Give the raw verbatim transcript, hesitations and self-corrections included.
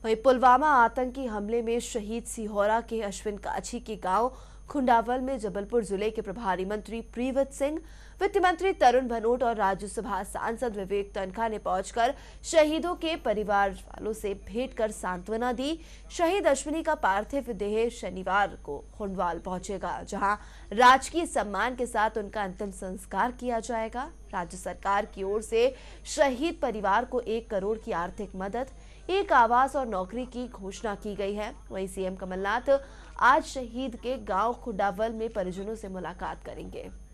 वहीं पुलवामा आतंकी हमले में शहीद सिहोरा के अश्विन काछी के गांव खुंडावल में जबलपुर जिले के प्रभारी मंत्री प्रीवत सिंह, वित्त मंत्री तरुण भनोट और राज्यसभा सांसद विवेक तनखा ने पहुंचकर शहीदों के परिवार वालों से भेंट कर सांत्वना दी। शहीद अश्विनी का पार्थिव देह शनिवार को खुंडवाल पहुंचेगा, जहां राजकीय सम्मान के साथ उनका अंतिम संस्कार किया जाएगा। राज्य सरकार की ओर से शहीद परिवार को एक करोड़ की आर्थिक मदद, एक आवास और नौकरी की घोषणा की गई है। वहीं सीएम कमलनाथ आज शहीद के गांव खुंडावल में परिजनों से मुलाकात करेंगे।